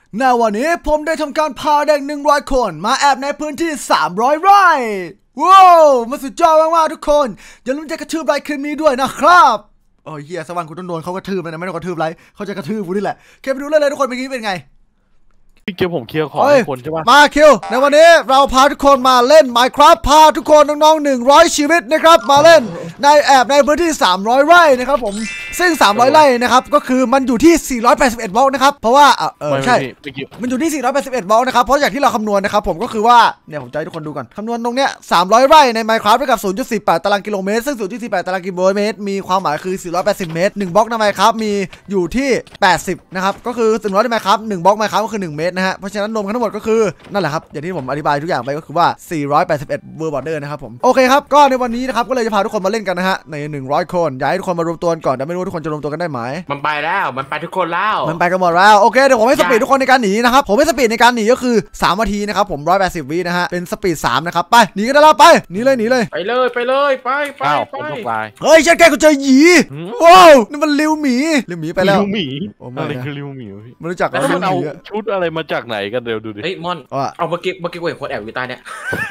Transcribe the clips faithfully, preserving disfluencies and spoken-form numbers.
ในวันนี้ผมได้ทำการพาเด็กหนึ่งร้อยคนมาแอบในพื้นที่สามร้อยไร่ว้าวมันสุดยอดมากๆทุกคนอย่าลืมจะกระทืบไลค์คลิปนี้ด้วยนะครับโอ้ยเฮียสวรรค์คุณต้องโดนเขากระทืบเลยนะไม่ต้องกระทืบไลค์เขาจะกระทืบกูนี่แหละเคไปดูเลยเลยทุกคนเป็นงี้เป็นไงพี่เกียวผมเคลียร์ของให้คนใช่ปะมาคิวในวันนี้เราพาทุกคนมาเล่น Minecraft พาทุกคนน้องๆหนึ่งร้อยชีวิตนะครับมาเล่นในแอบในพื้นที่สามร้อยไร่นะครับผมซึ่งสามร้อยไร่นะครับก็คือมันอยู่ที่สี่ร้อยแปดสิบเอ็ดโวลต์นะครับเพราะว่าเออใช่มันอยู่ที่สี่ร้อยแปดสิบเอ็ดโวลต์นะครับเพราะอย่างที่เราคำนวณนะครับผมก็คือว่าเนี่ยผมจะให้ทุกคนดูก่อนคำนวณตรงเนี้ยสามร้อยไร่ใน Minecraft เท่ากับ ศูนย์จุดสี่แปด ตารางกิโลเมตรซึ่ง ศูนย์จุดสี่แปด ตารางกิโลเมตรมีความหมายคือสี่ร้อยแปดสิบเมตรหนึ่งบล็อกใน Minecraft มีอยู่ที่แปดสิบนะครับก็คือหนึ่งร้อยใน Minecraft หนึ่งบล็อก Minecraft ก็คือหนึ่งเมตรนะฮะเพราะฉะนั้นรวมทั้งหมดก็คือนั่นแหละครับอย่างที่ผมอธิบายทุกอย่างไปก็คือว่าสี่ร้อยแปดสิบเอ็ดเวอร์บอร์เดอร์นะครับผมโอเคครับก็ในวันนี้นะครับก็เลยจะพาทุกคนมาเล่นกันนะฮะในหนึ่งร้อยคนอยากให้ทุกคนมารวมตัวก่อนแต่ไม่รู้ทุกคนจะรวมตัวกันได้ไหมมันไปแล้วมันไปทุกคนแล้วมันไปกันหมดแล้วโอเคเดี๋ยวผมให้สปีดทุกคนในการหนีนะครับผมให้สปีดในการหนีก็คือสามนาทีนะครับผมหนึ่งร้อยแปดสิบวินะฮะเป็นสปีดสามนะครับไปหนีกันได้แล้วไปหนีเลยหนีเลยไปเลยไปเลยไปไปไปเฮ้ยฉันแกก็เจอหยีว้าวนี่มันลิวหมีลิวหมีไปแล้วลิวหมีอะไรคือลิวหมีพี่ไม่รู้จักแล้วมันเอาชุดอะไรมาจากไหนกันเดี๋ยวดูดิเฮ้ยมอนเอาเมื่อกี้เมื่อกี้กูเห็นคนแอบอยู่ใต้เนี่ย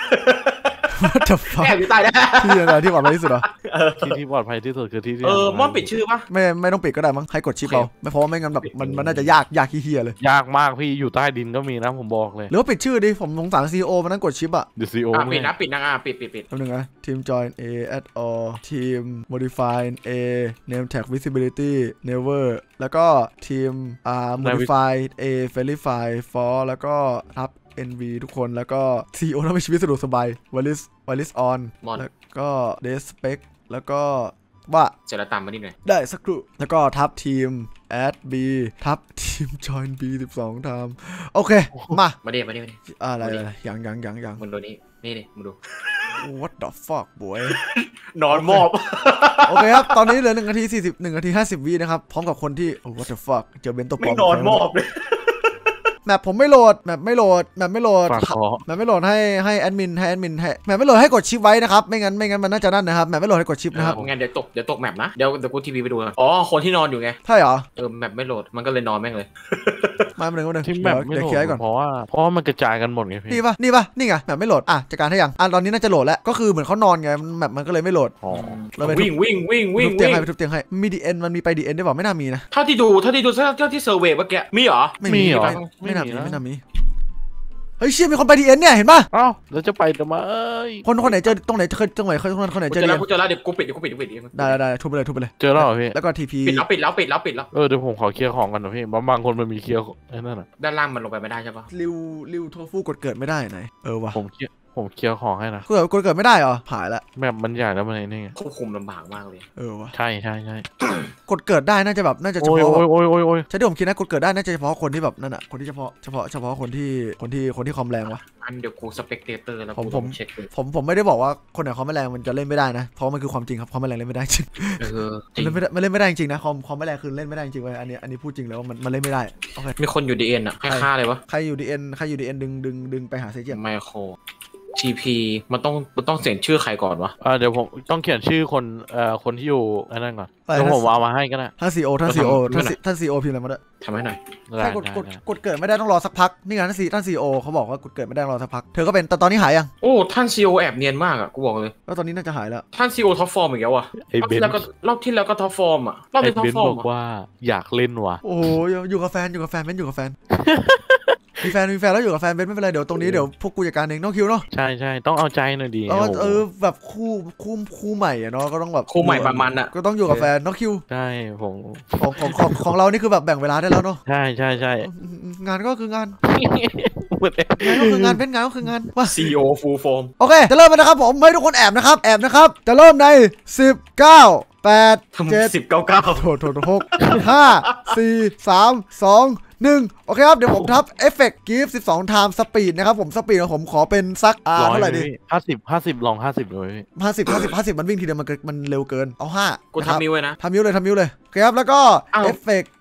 แอบอยู่ใต้เนี่ยที่อะไรที่ปลอดภัยที่สุดเหรอที่ที่ปลอดภัยที่สุดคือที่ที่เออมอนปิดชื่อปะไม่ไม่ต้องปิดก็ได้มั้งให้กดชิปเราไม่เพราะว่าไม่งั้นแบบมันมันน่าจะยากยากขี้เหี้ยเลยยากมากพี่อยู่ใต้ดินก็มีนะผมบอกเลยหรือว่าปิดชื่อดิผมสงสารซีโอมันนั่งกดชิปอะเดี๋ยวซีโอปิดนะปิดนะอ่ะปิดปิดปิดแป๊บนึงนะทีม join A add all ทีม modify A name tag visibility never แล้วก็ทีมอ่า modify A verify for แล้วก็ทับ เอ็น วี ทุกคนแล้วก็ ซี อี โอ ทำให้ชีวิตสะดวกสบาย Walis Walis on แล้วก็ Despec แล้วก็ว่าเจรตามมานิดหน่อยได้สักครู่แล้วก็ทับทีม add B ทับทีม join B สิบสองทำโอเคมามาดิมาดิมาดิอะไรอะไรยังยังยังยังมึงดูนี่นี่ดิมึงดู What the fuck boy นอนมอบโอเคครับตอนนี้เหลือหนึ่งนาทีสี่สิบหนึ่งนาทีห้าสิบวินะครับพร้อมกับคนที่ What the fuck เจอเบนตัวปลอมไม่นอนมอบเลยแมปผมไม่โหลดแมปไม่โหลดแมปไม่โหลดแมปไม่โหลดให้ให้แอดมินให้แอดมินให้แมปไม่โหลดให้กดชิปไว้นะครับไม่งั้นไม่งั้นมันน่าจะนั่นนะครับแมปไม่โหลดให้กดชิปนะครับงั้นเดี๋ยวตกเดี๋ยวตกแมปนะเดี๋ยวเดี๋ยวกูทีวีไปดูอ๋อคนที่นอนอยู่ไงใช่เหรอเออแมปไม่โหลดมันก็เลยนอนแม่งเลยมาหนึ่งวันหนึ่งที่แมปไม่โหลดเพราะว่าเพราะมันกระจายกันหมดไงพี่นี่ปะนี่ปะนี่ไงแมปไม่โหลดอ่ะจัดการให้ยังอ่ะตอนนี้น่าจะโหลดแล้วก็คือเหมือนเขานอนไงแมปมันก็เลยไม่โหลดอ๋อวิ่งวิ่งวิ่งวิ่งเตียงให้ไปทุบเตียงให้มีดีเอ็นมันมีไปดีเอ็นได้บอกไม่น่ามีนะเท่าที่ดูเท่าที่ดูเท่าที่เซอร์เวย์เมื่อกี้มีเหรอไม่มีเหรอไม่น่ามีไม่น่ามีเฮ้ยเชี่ยมีคนไปดีเอ็นเนี่ยเห็นป่ะอ้าวเราจะไปทำไมเอ้ยคนคนไหนเจอตรงไหนเคยตรงไหนเคยตรงไหนคนไหนเจอแล้วกูเจอแล้วเดี๋ยวกูปิดเดี๋ยวกูปิดปิดได้ได้ได้ทุบไปเลยทุบไปเลยเจอแล้วเหรอพี่แล้วก็ทีพีปิดแล้วปิดแล้วปิดแล้วปิดแล้วเออเดี๋ยวผมขอเคลียร์ของกันนะพี่บางคนมันมีเคลียร์ไอ้นั่นน่ะด้านล่างมันลงไปไม่ได้ใช่ปะริวริวโทฟูกดเกิดไม่ได้ไหนเออวะผมเคลียร์ผมเคลียร์ของให้นะกดกดเกิดไม่ได้เหรอหายละแมปมันใหญ่แล้วมันไอ้นี่ควบคุมลำบากมากเลยเออวะใช่ใช่ใช่กดเกิดได้น่าจะแบบน่าจะเฉพาะโอ้ยโอ้ยโอ้ยโอ้ยใช่ที่ผมคิดนะกดเกิดได้น่าจะเฉพาะคนที่แบบนั่นอ่ะคนที่เฉพาะเฉพาะเฉพาะคนที่คนที่คนที่คอมแรงวะอันเดี๋ยวกูสเปกเตอร์แล้วผมผมผมผมไม่ได้บอกว่าคนไหนคอมไม่แรงมันจะเล่นไม่ได้นะเพราะมันคือความจริงครับคอมไม่แรงเล่นไม่ได้จริงเออเล่นไม่ได้ไม่เล่นไม่ได้จริงนะคอมคอมไม่แรงคือเล่นไม่ได้จริงเว้ยอันนี้อันนี้พูดจริงแล้วว่ามันมันเล่นไม่ได้โอเคมีคนอยู่ดีเอ็นอ่ะใครฆ่าเลยวะใครอยู่ดีเอ็นใครอยู่ดีเอ็นดึงดึงดึงไปหาเซจิไมโครทีพีมันต้องมันต้องเขียนชื่อใครก่อนวะอ่าเดี๋ยวผมต้องเขียนชื่อคนเอ่อคนที่อยู่อันนั้นก่อนแล้วผมเอามาให้ก็ได้ท่านซีโอท่านซีโอท่านซีโอพิมพ์อะไรมาด้วยทำให้หน่อยใช่กดกดกดเกิดไม่ได้ต้องรอสักพักนี่ไงท่านซีท่านซีโอเขาบอกว่ากดเกิดไม่ได้รอสักพักเธอก็เป็นแต่ตอนนี้หายยังโอ้ท่านซีโอแอบเนียนมากอ่ะกูบอกเลยแล้วตอนนี้น่าจะหายแล้วท่านซีโอท็อปฟอร์มอีกแล้วอ่ะรอบที่แล้วก็รอบที่แล้วก็ท็อปฟอร์มอ่ะรอบนี้ท็อปฟอร์มบอกว่าอยากเล่นว่ะโอ้ยอยู่กับแฟนอยู่กับแฟนเป็นอยู่กับแฟนมีแฟนมีแฟนแล้วอยู่กับแฟนเบนไม่เป็นไรเดี๋ยวตรงนี้เดี๋ยวพวกกูจัดการเองน้องคิวเนาะใช่ใช่ต้องเอาใจหน่อยดีเออแบบคู่คู่คู่ใหม่อะเนาะก็ต้องแบบคู่ใหม่ประมาณน่ะก็ต้องอยู่กับแฟนน้องคิวใช่ผมของของของของเรานี่คือแบบแบ่งเวลาได้แล้วเนาะใช่ใช่ใช่งานก็คืองานงานก็คืองานเป็นงานก็คืองานว่า ซี อี โอ full form โอเคจะเริ่มนะครับผมให้ทุกคนแอบนะครับแอบนะครับจะเริ่มในสิบเก้าแปดเจ็ดสิบเก้าเก้าโถโถหกห้าสี่สามสองหนึ่งโอเคครับเดี๋ยวผมทับเอฟเฟกต์กิฟต์สิบสองไทม์สปีดนะครับผมสปีดของผมขอเป็นสักอ่าเท่าไหร่ดีห้าสิบห้าสิบลองห้าสิบเลยห้าสิบห้าสิบห้าสิบมันวิ่งทีเดียวมันมันเร็วเกินเอาห้ากูทำมิวเลยนะทำมิวเลยทำมิวเลยโอเคครับแล้วก็เอฟเฟกต์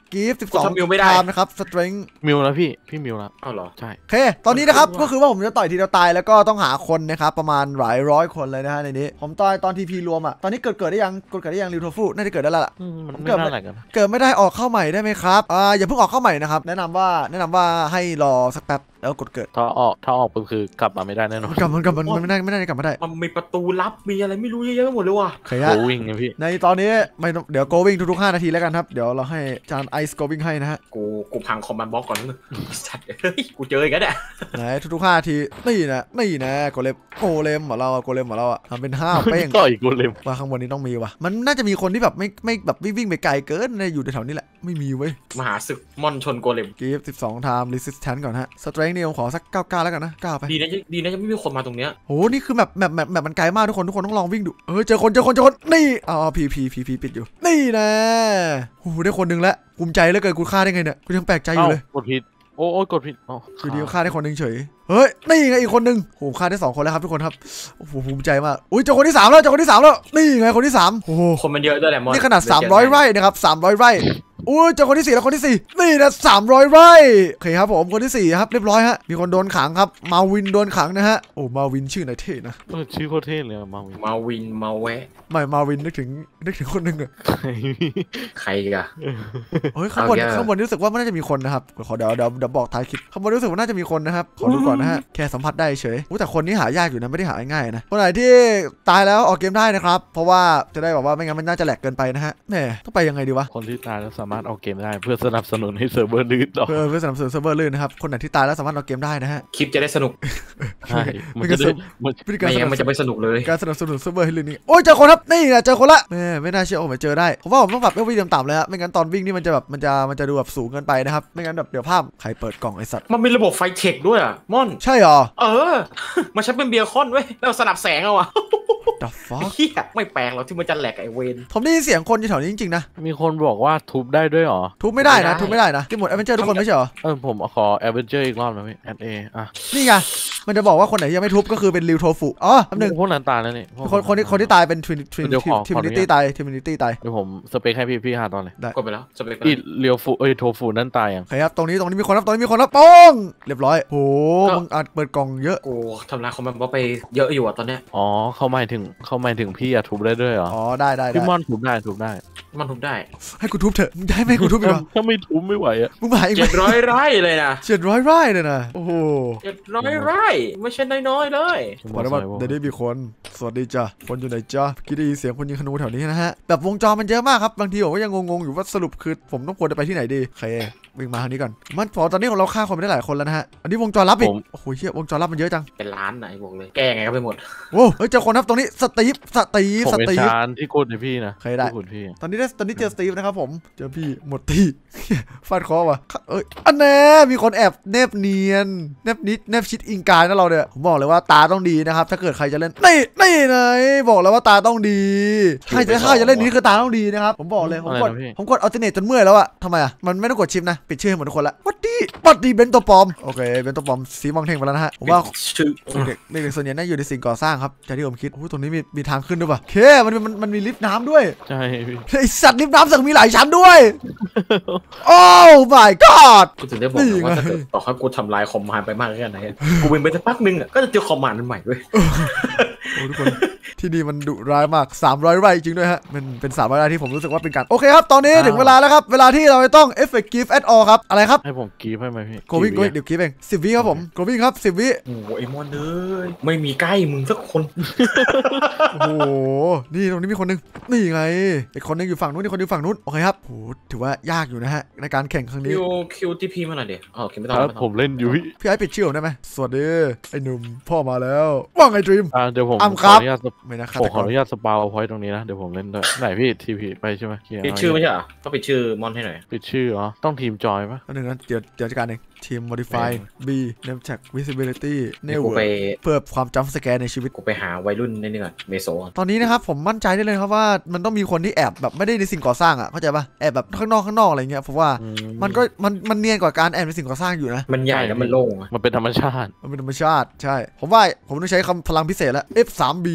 กีฟสิบสองไทม์นะครับสเตรนจ์มิวแล้วพี่พี่มิวแล้วอ้าวเหรอใช่โอเคตอนนี้นะครับก็คือว่าผมจะต่อยทีเดียวตายแล้วก็ต้องหาคนนะครับประมาณหลายร้อยคนเลยนะฮะในนี้ผมต่อยตอนทีพีรวมอ่ะตอนนี้เกิดเกิดได้ยังเกิดเกิดได้ยังริวโทฟูน่าจะเกิดได้แล้วล่ะมันเกิดไม่ได้กันเกิดไม่ได้ออกเข้าใหม่ได้ไหมครับอ่าอย่าเพิ่งออกเข้าใหม่นะครับแนะนำว่าแนะนำว่าให้รอสักแป๊บแล้วกดเกิดถ้าออกถ้าออกก็คือกลับมาไม่ได้แน่นอนกลับมันกลับมันไม่ได้ไม่ได้กลับมาได้มันมีประตูลับมีอะไรไม่รู้เยอะๆไปหมดเลยว่ะเคยฮะโกวิ่งไงพี่ในตอนนี้ไม่เดี๋ยวโกวิ่งทุกๆห้านาทีแล้วกันครับเดี๋ยวเราให้จานไอซ์โกวิ่งให้นะฮะกูกูพังคอมมานด์บล็อกก่อนนึงสัตว์เฮ้ยกูเจออีกแล้วเนี่ยไหนทุกๆห้านาทีนี่นะนี่นะโกเลมโกเลมของเราโกเลมของเราอ่ะทำเป็นห้าวเป้งต่อยโกเลมว่าข้างบนนี้ต้องมีว่ะมันน่าจะมีคนที่แบบไม่ไม่แบบวิ่งไปไกลเกินอยู่แถวๆนี้แหละไม่มีเว้ยมหาศึกมอนชนโกเลมกีฟสิบสองไทม์รีสิสแทนต์ก่อนฮะสเตรนจ์นี่ผมขอสักเก้าเก้าแล้วกันนะเก้าไปดีนะดีนะจะไม่มีคนมาตรงเนี้ยโหนี่คือแบบแบบแบบแบบมันไกลมากทุกคนทุกคนต้องลองวิ่งดูเออเจอคนเจอคนเจอคนนี่อ๋อพีพีพีพีปิดอยู่นี่นะโอ้โหได้คนนึงแล้วภูมิใจเหลือเกินกูฆ่าได้ไงเนี่ยกูยังแปลกใจอยู่เลยกดผิดโอ้โอ้กดผิดอ๋อคือดีฆ่าได้คนนึงเฉยเฮ้ยนี่ไงอีกคนนึงโหฆ่าได้สองคนแล้วครับทุกคนครับโอ้โหภูมิใจมากอุ้ยเจอคนที่สามแล้วเจอคนที่สามแล้วนี่ไงคนที่สามโอ้โหคนมันเยอะด้วยแหละมอนนี่ขนาดสามร้อยไร่นะครับสามร้อยไร่อุ้ยเจอคนที่สี่แล้วคนที่สี่นี่นะสามร้อยไร่โอเคครับผมคนที่สี่ครับเรียบร้อยฮะมีคนโดนขังครับมาวินโดนขังนะฮะโอ้มาวินชื่อไหนเท่นะเออชื่อโคตรเท่เลยมาวินมาวินมาแวะไม่มาวินนึกถึงนึกถึงคนนึงอะใครกันเฮ้ยข้างบนข้างบนรู้สึกว่ามันน่าจะมีคนนะครับขอเดี๋ยวเดี๋ยวเดี๋ยวบอกท้ายคลิปข้างบนรู้สึกว่าน่าจะมีคนนะครับขอดูก่อนนะฮะแค่สัมผัสได้เฉยแต่คนนี้หายากอยู่นะไม่ได้หาง่ายๆนะคนไหนที่ตายแล้วออกเกมได้นะครับเพราะว่าจะได้บอกว่าไม่งั้นมันน่าจะแหลกเกินไปนะฮะแหมต้องไปยังไงดีวะคนที่ตายแล้วสามารถออกเกมได้เพื่อสนับสนุนให้เซิร์ฟเวอร์ลื่นต่อเพื่อเพื่อสนับสนุนเซิร์ฟเวอร์ลื่นนะครับคนไหนที่ตายแล้วสามารถออกเกมได้นะฮะคลิปจะได้สนุกใช่มันจะไม่งั้นมันจะไม่สนุกเลยการสนับสนุนเซิร์ฟเวอร์ให้ลื่นนี่โอ้ยเจอคนครับนี่นะเจอคนละแม่ไม่น่าเชื่อโอ้ไม่เจอได้ผมว่าผมต้องปรับเอลวีต่ำๆเลยฮะไม่งั้นตอนวิ่งนี่มันจะแบบมันจะมันจะดูแบบสูงเกินไปนะครับไม่งั้นแบบเดี๋ยวภาพใครเปิดกล่องไอสัตว์มันมีระบบไฟเทคด้วยอ่ะม่อนใช่หรอเออมันใช้เป็นเบียร์คอนเว้ยแล้วสลับแสงเอาอ่ะ The fuck เฮียไม่แปลกหรอกที่มันจะแหลกไอเวนผมได้ยินเสียงคนอยู่แถวนี้จริงๆนะมีคนบอกว่าทุบได้ด้วยหรอทุบไม่ได้นะทุบไม่ได้นะที่หมดแอดเวนเจอร์ทุกคนไม่ใช่หรอเออผมขอแอดเวนเจอร์อีกรอบนะพี่แอดเออ่ะนี่ไงมันจะบอกว่าคนไหนยังไม่ทุบก็คือเป็นริวโทฟุอ๋อคำหนึ่งพวกนั้นตายแล้วนี่คนคนที่คนที่ตายเป็นทวินทวินทิมินิตี้ตายทิมินิตี้ตายเดี๋ยวผมสเปคให้พี่พี่หาตอนเลยได้กดไปแล้วสเปคอีเรียวฟูเอ้ยโทฟูนั่นตายยังครับตรงนี้ตรงนี้มีคนครับตรงนี้มีคนครับป้องเรียบร้อยโหมึงอาจเปิดกล่องเยอะกูทำลายคอมมันบล็อกไปเยอะอยู่อ่ะตอนเนี้ยอ๋อเขาหมายถึงเขาหมายถึงพี่อะทุบได้ด้วยเหรออ๋อได้ได้พี่มอนทุบได้ทุบได้มันทุบได้ให้กูทุบเถอะมึงได้ไหมกูทุบอีกเหรอถ้าไม่ทุบไม่ไหวอะมึงหมายเจ็ดร้อยไร่เลยนะเจ็ดร้อยไร่เลยนะโอ้โหเจ็ดร้อยไร่ไม่ใช่น้อยๆเลยบอกได้ว่าเดี๋ยวได้มีคนสวัสดีจ้ะคนอยู่ไหนจ้ะคิดได้ยินเสียงคนยิงธนูแถวนี้นะฮะแบบวงจรมันเยอะมากครับบางทีผมก็ยังงงๆอยู่ว่าสรุปคือผมต้องควรจะไปที่ไหนดีโอเควิ่งมาทางนี้ก่อนมันพอตอนนี้ของเราฆ่าคนไปได้หลายคนแล้วนะฮะอันนี้วงจรลับอีกโอ้โหเชี่ยวงจรลับมันเยอะจังเป็นล้านไหนบอกเลยแก้ไงก็ไปหมดโว้เฮ้ยเจอคนครับตรงนี้สตีฟสตีฟสตีฟผมเป็นชานที่โกดในพี่นะเคยได้ตอนนี้ได้ตอนนี้เจอสตีฟนะครับผมเจอพี่หมดที่ฟาดคอว่ะเอ้ยอันแน่มีคนแอบแนบเนียนแนบนิดแนบชิดอิงกายนะเราเนี่ยผมบอกเลยว่าตาต้องดีนะครับถ้าเกิดใครจะเล่นนี่นี่ไงบอกแล้วว่าตาต้องดีใครจะถ้าจะเล่นนี้คือตาต้องดีนะครับผมบอกเลยผมกดผมกดอัลเทอร์เนทจนเมื่อยแล้วอะทำไมอะมันไม่ต้องกดชิปนะปิดชื่อให้หมดทุกคนละวัดดีวัดดีเบนตัวปลอมโอเคเบนตัวปลอมสีมองเท่งไปแล้วนะฮะผมว่าชื่อเด็กเด็กส่วนใหญ่น่าอยู่ในสิ่งก่อสร้างครับจากที่ผมคิดโอ้ตรงนี้มีมีทางขึ้นด้วยป่ะเคมันมันมันมีลิฟต์น้ำด้วยใช่ไอสัตว์ลิฟต์น้ำสักมีหลายชั้นด้วยโอ้ my god กูถึงได้บอกว่าถ้าเกิดต่อให้กูทำลายคอมมานด์ไปมากแค่ไหนกูเป็นไปสักพักนึงอ่ะก็จะเจอคอมมานด์ใหม่ด้วยโอ้ทุกคนที่นี่มันดุร้ายมากสามร้อยไร่จริงด้วยฮะมันเป็นสามร้อยไร่ที่ผมรู้สึกว่าเป็นการโอเคครับตอนนี้ถึงเวลาแล้วครับเวลาที่เราจะต้องเอฟเฟกต์กิฟต์แอดออลครับอะไรครับให้ผมกิฟต์ให้ไหมพี่โกวิ่งโกวิ่งเดี๋ยวกิฟต์เองสิบวิครับผมโกวิ่งครับสิบวิโอ้ไอมอนเลยไม่มีใกล้มึงสักคนโอ้โหนี่ตรงนี้มีคนนึงนี่ไงอีกคนนึงอยู่ฝั่งนู้นอีกคนนึงฝั่งนู้นโอเคครับโหถือว่ายากอยู่นะฮะในการแข่งครั้งนี้คิวคิวทีพีมาหน่อยเดี๋ยวอ๋อคิวไม่ต้องผมเล่นอยู่พี่พี่ไอ้ปิดชื่อผมได้ไหมสวัสดีไอ้หนุ่มพ่อมาแล้วว่าไงดรีมอ่าเดี๋ยวผมขออนุญาตไม่นะผมขออนุญาตสปาเอาพอยต์ตรงนี้นะเดี๋ยวผมเล่นด้วยไหนพี่ทีพีไปใช่ไหมปิดชื่อไม่ใช่เหรอก็ปิดชื่อมอนให้หน่อยปิดชื่ออ๋อต้องทีมจอยปะอันนึงนะเดี๋ยวเดี๋ยวจัดการเองทีม modify B name tag visibility เนี่ยเพื่อความจำสแกนในชีวิตกูไปหาวัยรุ่นนี่นี่ก่อนเมโซตอนนี้นะครับผมมั่นใจได้เลยครับว่ามันต้องมีคนที่แอบแบบไม่ได้ในสิ่งก่อสร้างอ่ะเข้าใจปะแอบแบบข้างนอกข้างนอกอะไรเงี้ยผมว่ามันก็มันมันเนียนกว่าการแอบในสิ่งก่อสร้างอยู่นะมันใหญ่แล้วมันโล่งมันเป็นธรรมชาติมันเป็นธรรมชาติใช่ผมว่าผมต้องใช้คำพลังพิเศษแล้ว F สาม B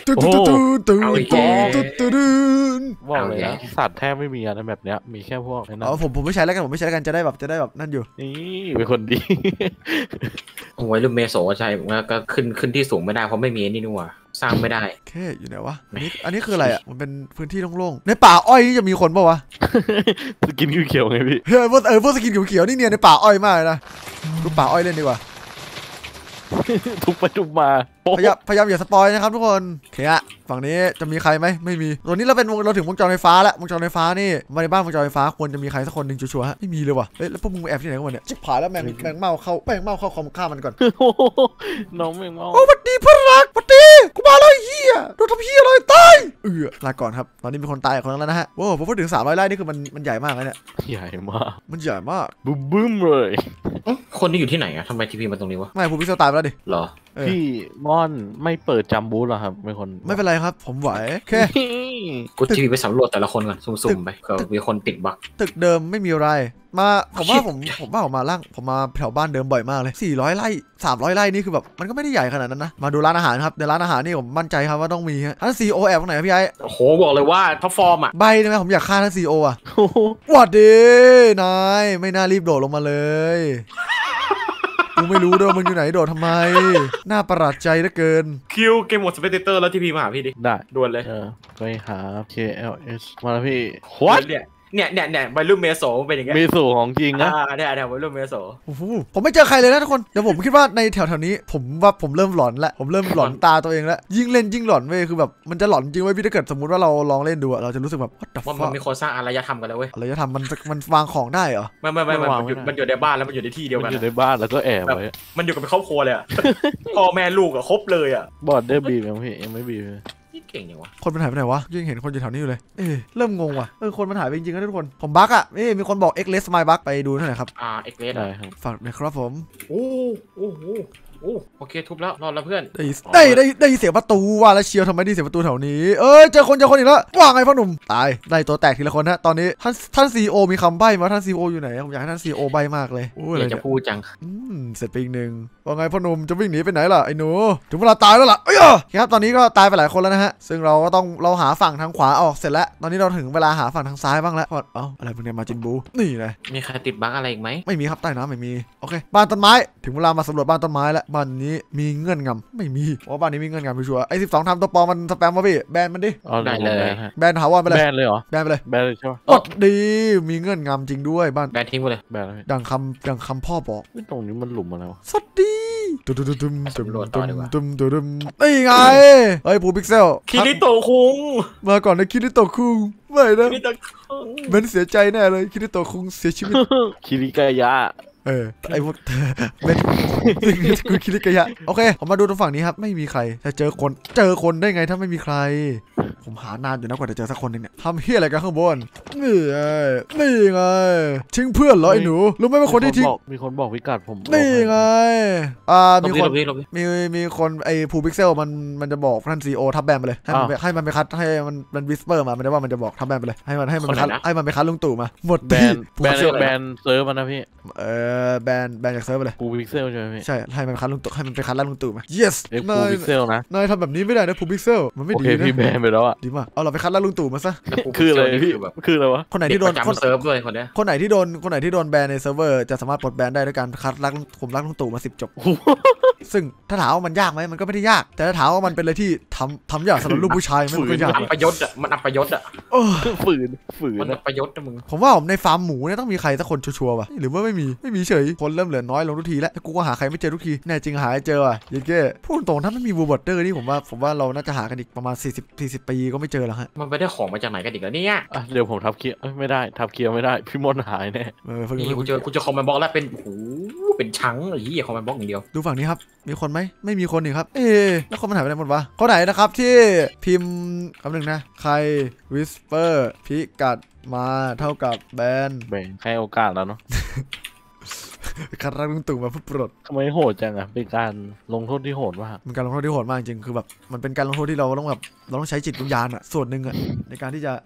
ตื่นตื่นตื่นตื่นตื่นตื่นบอกเลยนะสัตว์แทบไม่มีอะไรแบบเนี้ยมีแค่พวกนั้นอ๋อผมผมไม่ใช้แล้วกันผมไม่ใช้แล้วกันจะได้แบบจะได้แบบนั่นอยู่นี่เป็นคนดีโอ้ยลูกเมโซใช่แล้วก็ขึ้นขึ้นที่สูงไม่ได้เพราะไม่มีนี่นี่หว่าสร้างไม่ได้แค่อยู่ไหนวะอันนี้อันนี้คืออะไรอ่ะมันเป็นพื้นที่โล่งๆในป่าอ้อยนี่จะมีคนป่าวะสกินเขียวไงพี่เฮ้ยพวกเออพวกสกินเขียวๆนี่เนี่ยในป่าอ้อยมากเลยนะดูป่าอ้อยเล่นดีกว่าทุกไปทุกมาพยายามพยายามอย่าสปอยนะครับทุกคนโอเคอะฝั่งนี้จะมีใครไหมไม่มีตอนนี้เราเป็นเราถึงวงจรไฟฟ้าแล้ววงจรไฟฟ้านี่มาในบ้านวงจรไฟฟ้าควรจะมีใครสักคนหนึ่งชัวร์ๆฮะไม่มีเลยว่ะเฮ้ยแล้วพวกมึงแอบที่ไหนกันวะเนี่ยชิบหายแล้วแมงแมงเม่าเข้าแมงเม่าเข้าคอมฆ่ามันก่อนน้องแมงเม่าโอ้วัดดีเพื่อนรักวัดดีกูมาแล้วเฮียโดนทำเฮียเลยตายเออลาก่อนครับตอนนี้มีคนตายคนนึงแล้วนะฮะโอ้ผมพูดถึงสามร้อยไร่นี่คือมันมันใหญ่มากเลยเนี่ยใหญ่มากมันใหญ่มากบึ้มบึ้มเลยคนที่อยู่ที่ไหนอะทำไมทีพีมาตรงนี้วะไม่ผมพิจารณาไปแล้วดิเหรอพี่ม่อนไม่เปิดจำบูธหรอครับเป็นคนไม่เป็นไรครับผมไหวแค่กูทีพีไปสำรวจแต่ละคนก่อนสุ่มๆไปเผื่อมีคนติดบั๊กตึกเดิมไม่มีอะไรมาผมว่าผมผมว่าผมมาล่างผมมาแถวบ้านเดิมบ่อยมากเลยสี่ร้อยไร่สามร้อยไร่นี่คือแบบมันก็ไม่ได้ใหญ่ขนาดนั้นนะมาดูร้านอาหารครับในร้านอาหารนี่ผมมั่นใจครับว่าต้องมีฮะท่านซีโอแอบตรงไหนพี่ไอ้โอ้โหบอกเลยว่าท็อปฟอร์มอ่ะใบได้ไหมผมอยากฆ่าท่านซีโออ่ะวัดดีนายไม่น่ารีบโดดลงมาเลยกูไม่รู้ด้วยมึงอยู่ไหนโดดทำไมน่าประหลาดใจเหลือเกินคิวเกมหมดสเปกเตอร์แล้วทีพีมาหาพี่ดิได้ด่วนเลยเออไปหา เค แอล เอส มาแล้วพี่วัดเนี่ยเนี่ยเนี่ยเนี่ยวัยรุ่นเมโซเป็นอย่างเงี้ยเมโซของจริงนะอ่าเนี่ยเนี่ยวัยรุ่นเมโซโอ้โหผมไม่เจอใครเลยนะทุกคนเดี๋ยวผมคิดว่าในแถวแถวนี้ผมว่าผมเริ่มหลอนแล้วผมเริ่มหลอนตาตัวเองแล้วยิ่งเล่นยิ่งหลอนเว้ยคือแบบมันจะหลอนจริงเว้ยพี่ถ้าเกิดสมมติว่าเราลองเล่นดูเราจะรู้สึกแบบว่ามันมีคนสร้างอารยธรรมกันแล้วเว้ยอารยธรรมมันมันวางของได้เหรอไม่ไม่ไม่มันอยู่มันอยู่ในบ้านแล้วมันอยู่ในที่เดียวกันอยู่ในบ้านแล้วก็แอบไว้มันอยู่กับเป็นครอบครัวเลยอ่ะพ่อแม่ลูกอะครบเลยอ่ะบอดเดอร์บียังพี่ยังไม่บีเก่งอย่างวะคนมันหายไปไหนวะยิ่งเห็นคนอยู่แถวนี้อยู่เลยเออเริ่มงงว่ะเออคนมันหายไปจริงๆนะทุกคนผมบั๊กอ่ะนี่มีคนบอก เอ็กซ์ เลส my bug ไปดูหน่อยครับอ่า เอ็กซ์ เลสได้ครับฝากเลยครับผมโอ้โอ้โหโอ้โอเคทุบแล้วรอดแล้วเพื่อนได้ได้ได้เสียงประตูว่าแล้วเชียวทำไมได้เสียงประตูแถวนี้เอ้ยเจอคนเจอคนอีกแล้วว่าไงพ่อหนุ่มตายได้ตัวแตกทีละคนฮะตอนนี้ท่านท่านซีโอมีคำใบ้มาท่านซีโออยู่ไหนผมอยากให้ท่านซีโอใบ้มากเลยโอ้ยจะพูดจังอืมเสร็จไปอีกหนึ่งว่าไงพ่อหนุ่มจะวิ่งหนีไปไหนล่ะไอ้หนูถึงเวลาตายแล้วล่ะเอ้ยครับตอนนี้ก็ตายไปหลายคนแล้วนะฮะซึ่งเราก็ต้องเราหาฝั่งทางขวาออกเสร็จแล้วตอนนี้เราถึงเวลาหาฝั่งทางซ้ายบ้างแล้วเอ้าอะไรพวกนี้มาจินบูนี่เลยมีใครติดบั๊กอะไรอีกไหมไม่มีครับใต้น้ำไม่มีโอเคบ้านต้นไม้ถึงเวลามาสำรวจบ้านต้นไม้แล้วบ้านนี้มีเงื่อนงำไม่มีเพราะบ้านนี้มีเงื่อนงำชัวร์ไอ้สิบสองทำตัวปลอมมันสแปมมาพี่แบนมันดิได้เลยแบนถาวรไปเลยแบนเลยเหรอแบนไปเลยแบนเลยใช่ไหมอดดีมีเงื่อนงำจริงด้วยบ้านแบนทิ้งไปเลยแบนเลยดังคำดังคำพ่อบอกตรงนี้มันหลุมอะไรวะสวัสดีตุ้มตุ้มตุ้มตุ้มตุ้มตุ้มตุ้มนี่ไงเฮ้ยปูพิกเซลคิริโตะคุงมาก่อนนะคิริโตะคุงไม่นะเบนเสียใจแน่เลยคิริโตะคุงเสียชีวิตคิริกายะเออไอ้พวกเป็นกูคิริกายะโอเคผมมาดูตรงฝั่งนี้ครับไม่มีใครจะเจอคนเจอคนได้ไงถ้าไม่มีใครผมหานานอยู่นะกว่าจะเจอสักคนนึงเนี่ยทำเฮียอะไรกันข้างบนนี่ไงนี่ไงทิ้งเพื่อนเหรอไอ้หนูรู้ไหมว่าคนที่ทิ้งมีคนบอกพิกัดผมนี่ไงอ่ามีคนมีมีคนไอ้ภูพิกเซลมันมันจะบอกท่านซีโอทับแบนไปเลยให้มันให้มันไปคัดให้มันมันวิสเปอร์มามันจะว่ามันจะบอกทับแบนไปเลยให้มันให้มันไปคัดให้มันไปคัดลุงตู่มาหมดแบนแบนแบนเซิร์ฟมันนะพี่เออแบนแบนจากเซิร์ฟไปเลยภูพิกเซลใช่ไหมพี่ใช่ให้มันไปคัดลุงตู่ให้มันไปคัดลุงตู่มา yes ภูพิกเซลนะนายทำแบบนี้ไม่ได้นะภูพิกเซลมันไม่ดีนะพี่แบนไปแล้วอ่ะดีมากเอาเราไปคัดลุงตู่มาซะคืออะไรพี่คืออะไรวะคนไหนที่โดนคนเซิร์ฟด้วยคนเนี้ยคนไหนที่โดนคนไหนที่โดนแบนในเซิร์ฟเวอร์จะสามารถปลดแบนได้ด้วยการคัดรักผมรักลุงตู่มาสิบจบซึ่งถ้าถามว่ามันยากไหมมันก็ไม่ได้ยากแต่ถ้าถามว่ามันเป็นอะไรที่ทำทำยากสำหรับลูกผู้ชายมันก็ยากอัปยศอ่ะมันอัปยศอ่ะฝืนฝืนมันอัปยศนะมึงผมว่าผมในฟาร์มหมูเนี่ยต้องมีใครสักคนชัวร์ๆป่ะหรือว่าไม่มีไม่มีเฉยคนเริ่มเหลือน้อยลงทุกทีแล้วกูก็หาใครไม่เจอทุกทีแน่จริงหาเจออ่ะเย้เก้พูดตรงถ้าไม่มีวูบอร์เตอร์นี่ผมว่าผมว่าเราน่าจะหากันอีกประมาณสี่สิบ สี่สิบปีก็ไม่เจอแล้วฮะมันไปได้ของมาจากไหนกันอีกแล้วเนี่ยเดี๋ยวผมทับเคียร์ไม่ได้ทับเคียร์ไม่ได้พี่มดหายแน่เออนี่กูเจอกูจะคอมแมนบล็อกแล้วเป็นโอ้โหเป็นชั้งไอ้ยี่คอมแมนบล็อกอย่างเดียวดูฝั่งนี้ครับมีคนไหมไม่มีคนนี่ครับเอ๊ะแล้วคนมันหายไปไหนหมดวะคนไหนนะครับที่พิมพ์คำหนึ่งนะใครวิสเปอร์พิกัดมาเท่ากับแบนแบ่งให้โอกาสแล้วเนาะคัดรักลุงตู่มาเพื่อปลดทำไมโหดจังอ่ะเป็นการลงโทษที่โหดมากมันการลงโทษที่โหดมากจริงคือแบบมันเป็นการลงโทษที่เราต้องแบบเราต้องใช้จิตวิญญาณอ่ะส่วนหนึ่งอ่ะในการที่จะ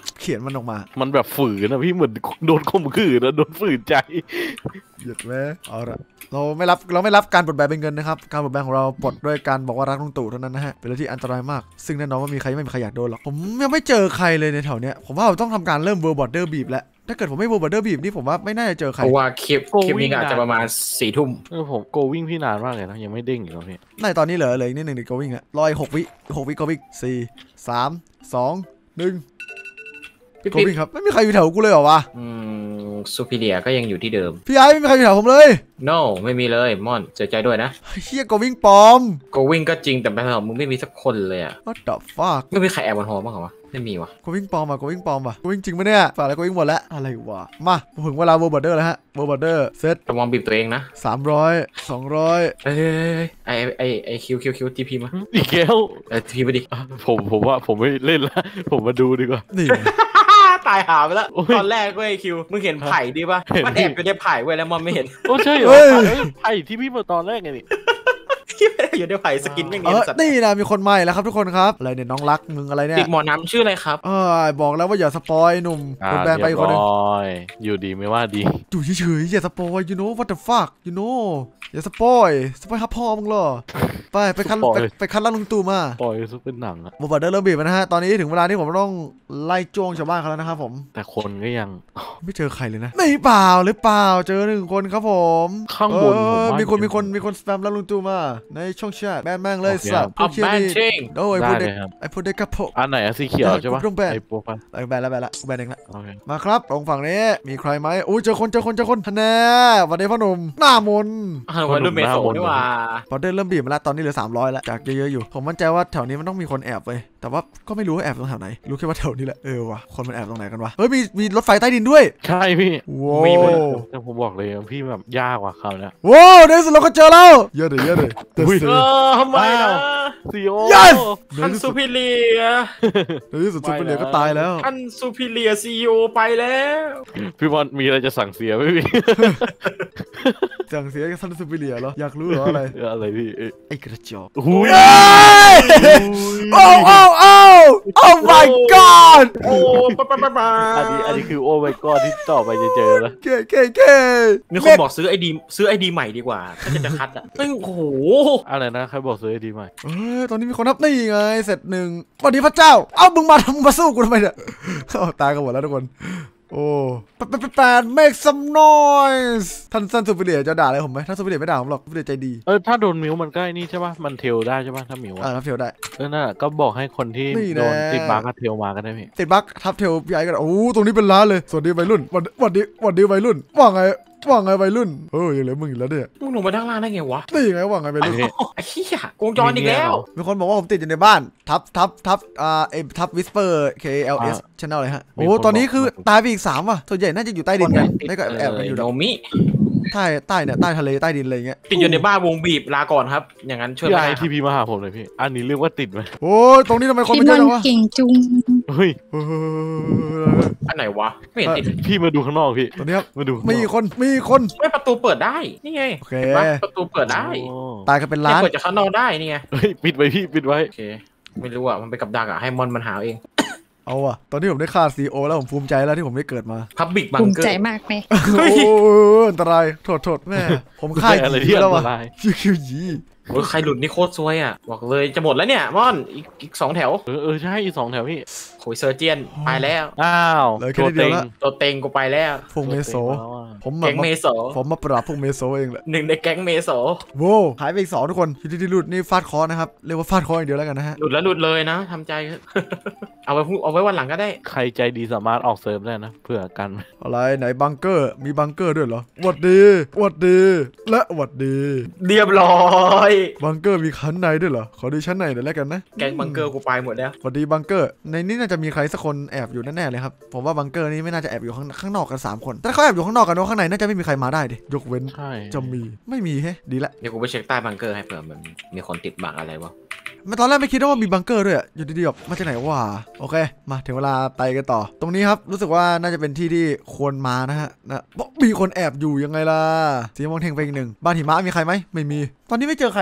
เขียนมันออกมามันแบบฝืนนะพี่เหมือนโดนข่มขืนนะโดนฝืนใจหยุดไหมเอาละเราไม่รับเราไม่รับการปลดแบนเป็นเงินนะครับการปลดแบนของเราปลดด้วยการบอกว่ารักลุงตู่เท่านั้นนะฮะเป็นเรื่องที่อันตรายมากซึ่งแน่นอนว่ามีใครไม่มีใครอยากโดนหรอกผมยังไม่เจอใครเลยในแถวเนี้ยผมว่าเราต้องทำการเริ่มเวอร์บอร์เดอร์บีบแล้วถ้าเกิดผมไม่เวอร์บอร์เดอร์บีบนี่ผมว่าไม่น่าจะเจอใครเพราะว่าคลิปคลิปนี้อาจจะประมาณสี่ทุ่มเออผมโกวิ่งพี่นานมากเลยนะยังไม่เด้งอยู่พี่ในตอนนี้เหลือเลยนิดหนึ่งเดี๋ยวโกวิ่งอะรอยหกวิหกวิโกวิ่งสี่สามสองหนึ่งโกวิ่งครับไม่มีใครอยู่แถวกูเลยเหรอวะอืมซูพิเลียก็ยังอยู่ที่เดิมพี่ไอ้ไม่มีใครอยู่แถวผมเลย no ไม่มีเลยม่อนเสียใจด้วยนะเฮียโกวิ่งปลอมโกวิ่งก็จริงแต่แถวมึงไม่มีสักคนเลยอะ what the fuck ไม่มีใครแอบบนหอบ้างเหรอวะไม่มีวะโกวิ่งปลอมอะโกวิ่งปลอมอะโกวิ่งจริงปะเนี่ยฝ่ายอะไรโกวิ่งหมดแล้วอะไรวะมาถึงเวลาเวอร์บอร์เดอร์แล้วฮะเวอร์บอร์เดอร์เซตระวังบีบตัวเองนะสามร้อยสองร้อยเอ้ยไอไอไอคิวคิวคิวทีพีมาอีกแล้วเออทีพีไปดิผมผมว่าผมไม่เล่นละผมมาดูดีกว่านี่ตายหาไปแล้วตอนแรกเว้ยคิวมึงเห็นไผ่ดิป่ะมันแอบอยู่ในไผ่เว้ยแล้วมันไม่เห็นโอ้ใช่เหรอไผ่ที่พี่มาตอนแรกไงนี่อยู่ในไผ่สกินไม่เงี้ยนี่นะมีคนใหม่แล้วครับทุกคนครับอะไรเนี่ยน้องรักมึงอะไรเนี่ยติดหมอน้ำชื่ออะไรครับเออบอกแล้วว่าอย่าสปอยหนุ่มคนแบนไปคนนึงอยู่ดีไม่ว่าดีอยู่เฉยๆอย่าสปอย you know what the fuck you know อย่าสปอยสปอยฮับพ่อมึงเหรอไปไปคัดไปคัดล่าลุงตู่มาปอยซุปเป็นหนังอะบอร์เดอร์เริ่มบีบนะฮะตอนนี้ถึงเวลาที่ผมต้องไล่จ้วงชาวบ้านเขาแล้วนะครับผมแต่คนก็ยังไม่เจอใครเลยนะไม่เปล่าหรือเปล่าเจอหนึ่งคนครับผมข้างบนมีคนมีคนมีคนสแปมล่าลุงตู่มาในช่องแชทแบนแม่งเลยสับพวกเชียร์นี่โอ้ยพูดเด็กไอ้พูดเด็กกระโปอันไหนอะสีเขียวใช่ปะไอ้โปรไฟล์แบนแล้วแบนแล้วแบนเองละมาครับตรงฝั่งนี้มีใครไหมโอ้ยเจอคนเจอคนเจอคนทนายวันนี้พ่อหนุ่มหน้ามนวันรุ่นเมโซนี่ว่าบอร์เดอร์เริ่มบีบมาแล้วตอนนี้เหลือสามร้อยแล้วจากเยอะๆอยู่ผมมั่นใจว่าแถวนี้มันต้องมีคนแอบไปแต่ว่าก็ไม่รู้ว่าแอบตรงแถวไหนรู้แค่ว่าแถวนี้แหละเออว่ะคนมันแอบตรงไหนกันวะเฮ้ยมีมีรถไฟใต้ดินด้วยใช่พี่ว้าวแต่ผมบอกเลยพี่แบบยากกว่าเขาเนี่ยว้าวในสุดเราก็เจอแล้วเยอะเลยเยอะเลยเออทำไมนะซีโอท่านซูพิเลียในที่สุดซูพิเลียก็ตายแล้วท่านซูพิเลียซีโอไปแล้วพี่บอลมีอะไรจะสั่งเสียไหมพี่สั่งเสียกับท่านซูพิเลียเหรออยากรู้เหรออะไรอะไรพี่ไอ้กระจอกหุ้ยโอ้โอ้โอ้โอ้ my god โอ้ปะปะปะปะอันนี้อันนี้คือโอ้ my god ที่ต่อไปจะเจอแล้วเก๋เก๋เก๋มีคนบอกซื้อไอดีซื้อไอดีใหม่ดีกว่าถ้าจะจะคัดอ่ะเฮ้ยโอ้โหอะไรนะใครบอกซื้อไอดีใหม่เออตอนนี้มีคนนับนี่ไงเสร็จหนึ่งวันนี้พระเจ้าเอ้ามึงมาทำมาสู้กูทำไมเนี่ยตายกันหมดแล้วทุกคนโอ้แปดแปดแปด make some noise ท่านท่านซูเปอร์เดียจะด่าอะไรผมไหมท่านซูเปอร์เดียไม่ด่าผมหรอกซูเปอร์เดียใจดีเออถ้าโดนมิวมันก็ไอ้นี่ใช่ป่ะมันเทลได้ใช่ป่ะถ้ามิวอ่าทับเทลได้เออน่ะก็บอกให้คนที่โดนติดบั๊กเทลมากันได้พี่ติดบั๊กทับเทลพี่ไอ้กันโอ้ตรงนี้เป็นร้านเลยสวัสดีวัยรุ่นวันวันดีวันดีวัยรุ่นว่าไงว่าไงวัยรุ่นเออยังเหลือมึงอีกแล้วเนี่ยมึงลงมาด้านล่างได้ไงวะนี่ไงว่าไงวัยรุ่นไอ้เหี้ยโกงจรอีกแล้วมีคนบอกว่าผมติดอยู่ในบ้านทับทับทับอ่าเอทับวิสเปอร์ เค แอล เอส channel เลยฮะโอ้ตอนนี้คือตายไปอีกสามว่ะส่วนใหญ่น่าจะอยู่ใต้ดินกันไม่ก็แอบกันอยู่โนมิใต้ใต้เนี่ยใต้ทะเลใต้ดินอะไรเงี้ยติดอยู่ในบ้านวงบีบลาก่อนครับอย่างนั้นช่วยไอทีพีมาหาผมเลยพี่อันนี้เรียกว่าติดไหมโอ้ยตรงนี้ทำไมคนไม่เยอะจังวะเก่งจุงเฮ้ยอันไหนวะไม่เห็นติดพี่มาดูข้างนอกพี่ตรงนี้ครับมาดูมีคนมีคนไม่ประตูเปิดได้นี่ไงโอเคประตูเปิดได้ตายกันเป็นล้านเปิดจากข้างนอกได้นี่ไงเฮ้ยปิดไว้พี่ปิดไว้โอเคไม่รู้อ่ะมันไปกับดักอ่ะให้มอนมันหาเองเอาอะตอนที่ผมได้ฆ่าซีโอแล้วผมภูมิใจแล้วที่ผมได้เกิดมาพับบิกบังเกอร์ภูมิใจมากไหมโอ้อันตรายโทษโทษแม่ผมฆ่าอะไรที่แล้ววะคิวคิวยีโอ้ยใครหลุดนี่โคตรซวยอ่ะบอกเลยจะหมดแล้วเนี่ยมอนอีกอีกสองแถวเออเออใช่อีกสองแถวพี่โอยเซอร์เจียนไปแล้วอ้าวตัวเต็งตัวเต็งกูไปแล้วพวกเมโซผมแก๊งเมโซผมมาปราบพวกเมโซเองแหละหนึ่งในแก๊งเมโซโว้หายไปอีกสองทุกคนที่ที่หลุดนี่ฟาดคอนะครับเรียกว่าฟาดคออย่างเดียวแล้วกันนะฮะหลุดแล้วหลุดเลยนะทำใจเอาไว้เอาไว้วันหลังก็ได้ใครใจดีสามารถออกเซิร์ฟได้นะเพื่อกันอะไรไหนบังเกอร์มีบังเกอร์ด้วยเหรอหวัดดีหวัดดีและหวัดดีเรียบร้อยบังเกอร์มีชั้นในด้วยเหรอขอดูชั้นในเดี๋ยวแล้วกันนะแก๊งบังเกอร์กูไปหมดแล้วหวัดดีบังเกอร์ในนี้น่าจะมีใครสักคนแอบอยู่แน่ๆเลยครับผมว่าบังเกอร์นี้ไม่น่าจะแอบอยู่ข้างข้างนอกกันสามคนแต่เขาแอบอยู่ข้างนอกกันว่าข้างในน่าจะไม่มีใครมาได้ดิยกเว้นจะมีไม่มีเฮ้ดีละเดี๋ยวกูไปเช็คใต้บังเกอร์ให้เผื่อมันมีคนติดบั๊กอะไรวะมาตอนแรกไม่คิดว่ามีบังเกอร์ด้วยอ่ะอยู่ดีๆแบบมาจากไหนวะโอเคมาถึงเวลาไปกันต่อตรงนี้ครับรู้สึกว่าน่าจะเป็นที่ที่ควรมานะฮะนะมีคนแอบอยู่ยังไงล่ะสีมองเทงไปอีกหนึ่งบ้านหิมะมีใครไหมไม่มีตอนนี้ไม่เจอใครแล้วเนี่ย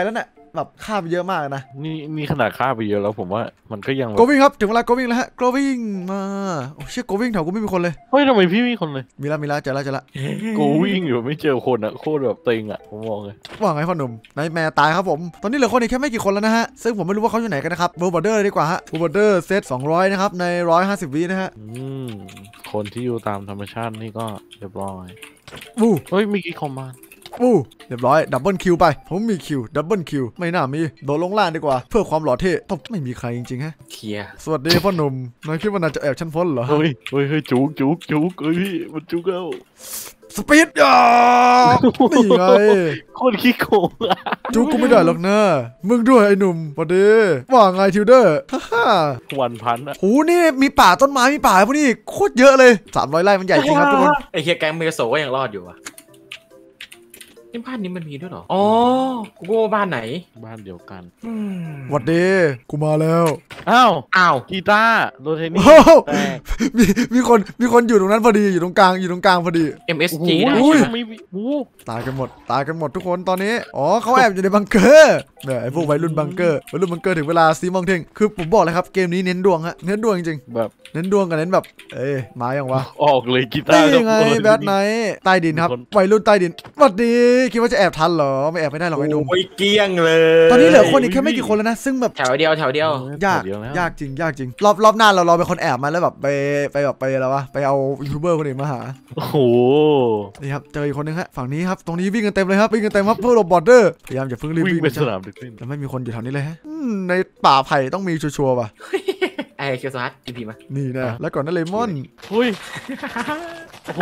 แบบฆ่าไปเยอะมากนะนี่นี่ขนาดฆ่าไปเยอะแล้วผมว่ามันก็ยังโกวิ่งครับถึงเวลาโกวิ่งแล้วฮะโกวิ่งมาโอ้เชี่ยโกวิ่งแถวกูไม่มีคนเลยเฮ้ยทำไมพี่มีคนเลยมีแล้วมีแล้วเจอแล้วเจอแล้วกูวิ่งอยู่ไม่เจอคนอะโคตรแบบเต็งอะผมมองเลยว่าไงพ่อหนุ่มนายแม่ตายครับผมตอนนี้เหลือคนอีกแค่ไม่กี่คนแล้วนะฮะซึ่งผมไม่รู้ว่าเขาอยู่ไหนกันนะครับบูบอร์เดอร์ดีกว่าฮะบูบอร์เดอร์เซตสองร้อยนะครับในหนึ่งร้อยห้าสิบวินะฮะอืมคนที่อยู่ตามธรรมชาตินี่ก็เรียบร้อยวู้เฮ้ยมีกี่คอมมานด์วู้เรียบร้อยดับเบิลคิวไปผมมีคิวดับเบิลคิวไม่น่ามีโดดลงล่างดีกว่าเพื่อความหล่อเท่ตบไม่มีใครจริงๆฮะเคลียร์สวัสดีพ่อหนุ่มนายคิดว่านายจะแอบชั้นพ้นเหรอเฮ้ยเฮ้ยเฮ้ยจุกจุกจุกเฮ้ยมันจุกแล้วสปีดอ่านี่ไงโคตรขี้โกงอะจูกูไม่ได้หรอกนะมึงด้วยไอ้หนุ่มสวัสดีว่าไงทิวเดอร์ฮ่าฮ่าวันพันอะโหนี่มีป่าต้นไม้มีป่าพวกนี้โคตรเยอะเลยสามร้อยไร่มันใหญ่จริงครับทุกคนไอ้เฮียแก๊งเมโซก็ยังรอดอยู่อ่ะนี่บ้านนี้มันมีด้วยเหรออ๋อกูก็ว่าบ้านไหนบ้านเดียวกันอืมสวัสดีกูมาแล้วอ้าวอ้าวกีตาร์โรเทนี่โอ้โหแตกมีมีคนมีคนอยู่ตรงนั้นพอดีอยู่ตรงกลางอยู่ตรงกลางพอดีเอ็ม เอสโอ้โหจีได้อุ้ยใช่ไหมไม่โอ้โหตายกันหมดตายกันหมดทุกคนตอนนี้อ๋อเขาแอบอยู่ในบังเกอร์เนี่ยไอ้พวกวัยรุ่นบังเกอร์วัยรุ่นบังเกอร์ถึงเวลาซีมองเท่งคือผมบอกเลยครับเกมนี้เน้นดวงฮะเน้นดวงจริงแบบๆเน้นดวงกับเน้นแบบเอ้ยมาอย่างวะออกเลยกีตาร์นี่ไงโรเทนี่แบทไนท์ใต้ดินครับมีคนวัยรุ่นใต้ดินสวัสดีคิดว่าจะแอบทันเหรอไม่แอบไม่ได้หรอกไอ้หนุ่มโอ้ยเกลี้ยงเลยตอนนี้เหลือคนอีกแค่ไม่กี่คนแล้วนะซึ่งแบบแถวเดียวแถวเดียวยากเดี๋วแล้วยากจริงยากจริงรอบรอบหน้าเราเราเป็นคนแอบมาแล้วแบบไปไปแบบไปอะไรวะไปเอายูทูบเบอร์คนอื่นมาหาโอ้โหนี่ครับเจออีกคนนึงฮะฝั่งนี้ครับตรงนี้วิ่งกันเต็มเลยครับวิ่งกันเต็มครับเพื่อหลบบอร์เดอร์พยายามอย่าเพิ่งรีบวิ่งวิ่งไปนะสนามเด็กเล่นแล้วไม่มีคนอยู่แถวนี้เลยฮะอืมในป่าไผ่ต้องมีชัวร์ๆป่ะไอ้เคียวซัสอีพีมานี่นะแล้วก่อนนั้นเลมอนเฮ้ยโอ้โห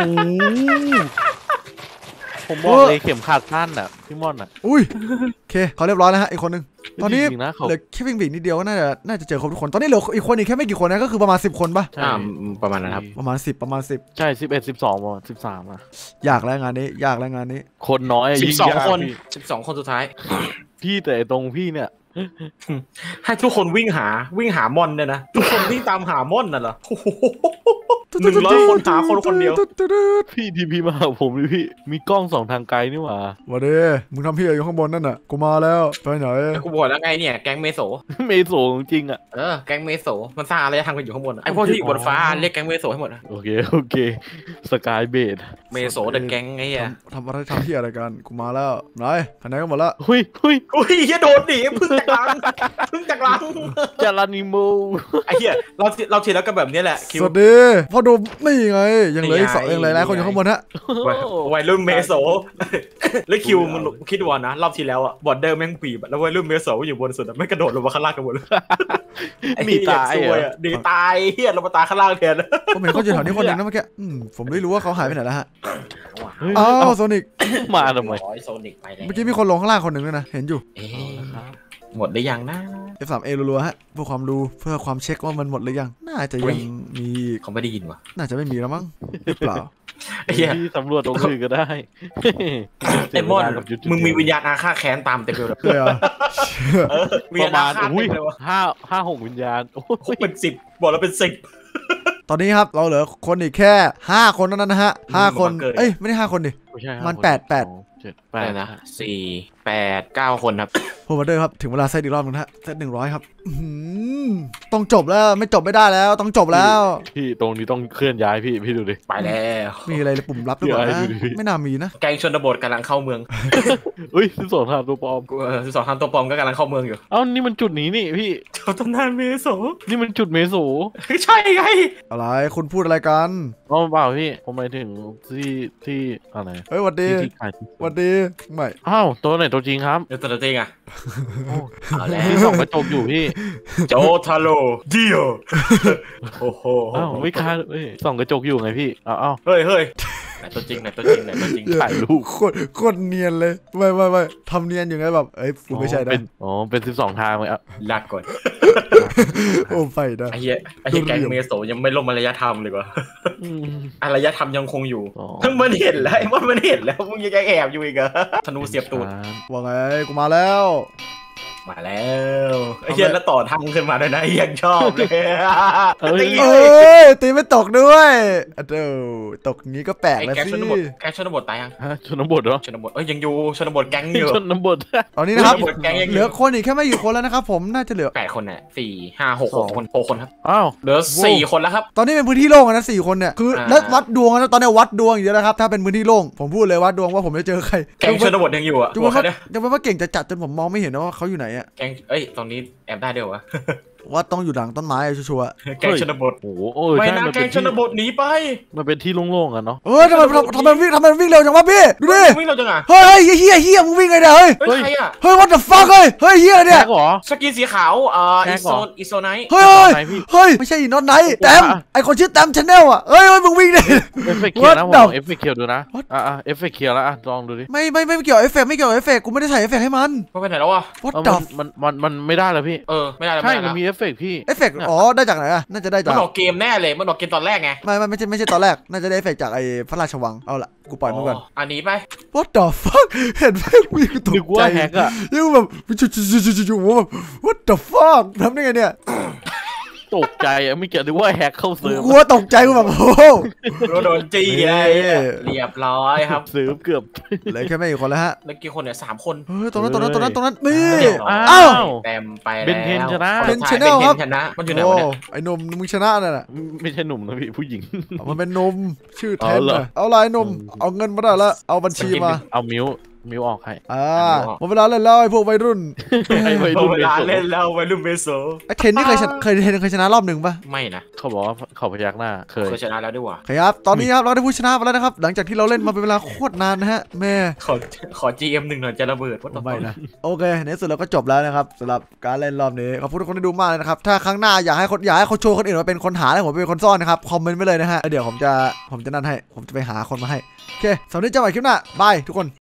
ผมบอกเลยเข็มขัดสั้นอะพี่ม่อนอะอุ้ยโอเคเขาเรียบร้อยแล้วฮะอีกคนนึงตอนนี้จริงๆนะเขาเหลือแค่วิ่งบีกนิดเดียวก็น่าจะน่าจะเจอครบทุกคนตอนนี้เหลืออีกคนอีกแค่ไม่กี่คนนะก็คือประมาณสิบคนป่ะใช่อ่าประมาณนั้นครับประมาณสิบประมาณสิบใช่สิบเอ็ดสิบสองประมาณสิบสามอะยากแล้วงานนี้ยากแล้วงานนี้คนน้อยสิยิ่บงสองยากคนพี่สิบสองคนสุดท้ายพี่แต่ตรงพี่เนี่ยให้ทุกคนวิ่งหาวิ่งหามอนเนี่ยนะทุกคนวิ่งตามหามอนน่ะเหรอโอ้โหหนึ่งร้อยคนหาคนคนเดียวพี่ทีพีมาหาผมเลยพี่มีกล้องสองทางไกลนี่หว่าวันนี้มึงทำพี่อะไรอยู่ข้างบนนั่นน่ะกูมาแล้วไปไหนกูบอกแล้วไงเนี่ยแก๊งเมโซเมโซจริงอะเออแก๊งเมโซมันสร้างอะไรทำกันอยู่ข้างบนอะไอพวกที่อยู่บนฟ้าเรียกแก๊งเมโซให้หมดอะโอเคโอเคสกายเบดเมโซเดอะแก๊งไงอ่ะทำทำอะไรทำพี่อะไรกันกูมาแล้วไหนคะแนนก็หมดละเฮ้ยเฮ้ยอุ้ยเฮียโดนหนีพึ่งจากหลังพึ่งจากหลังจารานิโมไอ้เฮียเราเราทีแล้วก็แบบนี้แหละคิวสวัสดีพ่อดูนี่ไงยังเหลืออีกนี่ไงสองยังเหลือหลายคนอยู่ข้างบนฮะวัยวัยรุ่นเมโซแล้วคิวมันคิดว่านะรอบที่แล้วอะบอร์เดอร์แม่งปีบอะแล้ววัยรุ่นเมโซอยู่บนสุดอะไม่งกระโดดลงมาข้างล่างกันหมดเลยมีตายไอ้เหี้เหรซวออะดีตายเฮียเรามาตายข้างล่างแทนผมเห็นเขาอยู่แถวนี้คนหนึงนะเมื่อกี้อืมผมไม่รู้ว่าเขาหายไปไหนแล้วฮะเฮ้ยอ้าเอ้าวโซนิกมาทำไมร้อยโซนิกไปแล้วเมื่อกี้มีคนลงข้างล่างคนหนึ่งด้วยนะเห็นอยู่เอ๊ะหมดได้ยังนะเอฟ สาม เอ รัวๆฮะเพื่อความรู้เพื่อความเช็คว่ามันหมดหรือยังน่าจะยังมีเขาไม่ได้ยินวะน่าจะไม่มีแล้วมั้งหรือเปล่าไอ้เหี้ยพี่สำรวจตรงอื่นก็ได้ไอ้มอนมึงมีวิญญาณอาฆาตแค้นตามเต็มไปหมดเลยเลยเหรอเออวิปญระญาณมาอาณฆาตอุ้ยเต็มเลยวะห้าห้าหกวิญญาณโอ้ยเป็นสิบบอกแล้วเป็นสิบตอนนี้ครับเราเหลือคนอีกแค่ห้าคนเท่านั้นนะฮะห้าคนบังเกอร์เอ้ยไม่ได้ห้าคนดิไม่ใช่มันห้าคนแปดแปดสองเจ็ดไปแปดนะสี่แปดเก้าคนครับโพวเดอร์ครับถึงเวลาเซตอีกรอบนึงนะฮะเซตหนึ่งร้อยครับอื้อหือต้องจบแล้วไม่จบไม่ได้แล้วต้องจบแล้วพี่ตรงนี้ต้องเคลื่อนย้ายพี่พี่ดูดิไปแล้วมีอะไรในปุ่มลับหรือเปล่าเดี๋ยวนะให้ดูดิไม่น่ามีนะแกงชนบทกำลังเข้าเมืองเฮ้ยสิบสองทางตัวปลอมกูเออสองทำตัวปลอมก็กำลังเข้าเมืองอยู่เอ้านี่มันจุดนี้นี่พี่เขาตำนานเมโซนี่มันจุดเมโสใช่ไงอะไรคุณพูดอะไรกันอ๋อเปล่าพี่ผมหมายถึงที่ที่อะไรเฮ้ยหวัดดีที่ที่ขายที่หวัดดีไม่อ้าวตัวไหนตัวจริงครับเดี๋ยวตัวจริงอ่ะเอาแล้วพี่ส่องกระจกอยู่พี่โจทาโร่เดียวโอ้โหอ้าวไม่ค้าเอ้ยส่องกระจกอยู่ไงพี่อ้าวอ้าวเฮ้ยเฮ้ยไหนตัวจริงไหนตัวจริงไหนตัวจริงถ่ายรูปโคตรโคตรเนียนเลยไม่ไม่ไม่ทำเนียนอยู่ไงแบบเอ้ยกูไม่ใช่อ๋อนะเป็นอ๋อเป็นสิบสองทางเลยอ่ะลากก่อนโอ้ไปนะไอ้เหี้ยไอ้เหี้ยแกงเมโซยังไม่ลงมารยธรรมเลยว่ะอืมอารยธรรมยังคงอยู่อ๋อทั้งมันเห็นแล้วไอ้มันมันเห็นแล้วมึงยังแอบอยู่อีกเหรอธนูเสียบตูดว่าไงกูมาแล้วมาแล้วไอ้เหี้ยแล้วต่อทางขึ้นมาด้วยนะยังชอบเลยเอ้ยเอ้ยตีไม่ตกด้วยเด้อตกงี้ก็แปลกไอ้แล้วแก๊งสิชนบทแก๊งชนบทตายยังฮะชนบทเหรอชนบทเอ้ยยังอยู่ชนบทแก๊งอยู่ชนบทตอนนี้นะครับชนบทแก๊งยังอเหลืยู่อคนอีกแค่ไม่กี่คนแล้วนะครับผมน่าจะเหลือแปดคนเนี่ยสี่ห้าหกหกคนหกคนครับอ้าวเหลือสี่คนแล้วครับตอนนี้เป็นพื้นที่โล่งนะสี่คนเนี่ยคืออ่าแล้ววัดดวงนะตอนนี้วัดดวงอย่างเดียวนะครับถ้าเป็นพื้นที่โล่งผมพูดเลยวัดดวงว่าผมจะเจอใครแก๊งชนบทยังอยู่อ่ะจะหัวว่าใครเนี่ยจะว่าเก่งจะจัดจนผมมองไม่เห็นนะว่าเขาอยู่ไหนอะแก๊งเอ้ยตรงนี้แอบได้เดียววะว่าต้องอยู่หลังต้นไม้ชัวร์แก๊งชนบทโอ้โหโอ้ยไม่ใช่นะมันแก๊เป็งนชที่นบทหนีไปมันเป็นที่โล่งๆอะเนาะๆเฮ้ยทำไมทำทำไมวิ่งทำไมวิ่งเร็วจังวะพี่ดูดิวิ่งเราจังอ่ะเฮ้ยเฮียเฮียมึงวิ่งไงเนี่ยเฮ้ยเฮ้ยใครอ่ะเฮ้ย what the fuck เฮ้ยเฮ้ยเฮียอะไรแท็เนี่ยกเหรอสกินสีขาวเอ่อแท็อีกโซเหรอนอีโซไนท์เฮ้ยเฮ้ยไหนพี่เฮ้ยไม่ใช่นอนไหนแต้มไอคนชื่อแต้มชาแนลอ่ะเฮ้ยเฮ้ยมึงวิ่งดิเอฟเฟกต์เคียวนะ What ผม the เอฟเฟกต์เคียวดูนะอ่ะอ่ะเอฟเฟกต์เคียวแล้วอ่ะลองดูดิไม่ไม่ไม่เกี่ยวเอฟเฟกต์ไม่เกี่ยวเอฟเฟกต์กูไม่ได้ใส่เอฟเฟกต์ให้มันมันไปไหนแล้ววะ what เออ the มันมันมันมันไม่ได้เลยพี่เออไม่ได้แล้วใช่ไม่ได้มันแล้วมีเอฟเฟกต์พี่เอฟเฟกต์อ๋อได้จากไหนอะน่าจะได้มัจากนออกเกมแน่เลยมันออกเกมตอนแรกไงไม่ไม่ไม่ใช่ไม่ใช่ตอนแรกน่าจะได้เอฟเฟกต์จากไอ้พระราชวังเอาละกูปล่อยมันก่อนอันนี้ไป what the fuck เห็นไหมวิ่งตนึกกว่าใจแฮกอะยังแบบจู่ๆๆๆๆแบบ what the fuck ทำได้ไงเนี่ยตกใจอะไม่เกี่ยวนึกว่าแฮกเข้าเซิร์ฟกูว่าตกใจกูแบบโอ้โหโดนจี้ไงเย้เรียบร้อยครับเซิร์ฟเกือบเหลือแค่ไม่กี่คนแล้วฮะแล้วกี่คนเนี่ยสามคนเฮ้ยตรงนั้นตรงนั้นตรงนั้นตรงนั้นนี่เรียบร้อยอ้าวเต็มไปแล้วเบนเทนชนะคเป็นสุดท้าย Channel ครับเบนเทนชนะมันอยู่ไหนโอ้วะเนี่ยไอ้หนุ่มมึงชนะนั่นน่ะไม่ใช่หนุ่มนะพี่ผู้หญิงมันเป็นนมชื่อเทนเอาเหรอน่ะเอาลายนมเอาเงินมาได้แล้วเอาบัญชีมาเอามิวมิวออกให้อ่าหมดเวลาเล่นแล้วไอ้พวกวัยรุ่นให้วัยพอรุ่นเวลาเล่เล่นนแล้ววัยรุ่นเบโซไอ้เทนนี่เคยชนะเคยเทนเคยชนะรอบหนึ่งปะไม่นะเขาบอกว่าเขาพยักหน้าเคยเคยชนะแล้วด้วยว่ะครับตอนนี้ครับเราได้ผู้ชนะไปแล้วนะครับหลังจากที่เราเล่นมาเป็นเวลาโคตรนานนะฮะแม่ขอขอ จี เอ็ม หนึ่งหน่อยจะระเบิดว่าต่อไม่นะโอเคในที่สุดเราก็จบแล้วนะครับสำหรับการเล่นรอบนี้ขอบคุณทุกคนที่ดูมากเลยนะครับถ้าครั้งหน้าอยากให้คนอยากให้คนโชว์คนอื่นมาเป็นคนหาแล้วผมเป็นคนซ่อนนะครับคอมเมนต์ไว้เลยนะฮะแล้วเดี๋ยวผมจะผมจะนั่นให้ผมจะไปหาคนมาให้โอเคสำหรับนี้เจอกันใหม่คลิปหน้าบายทุกคน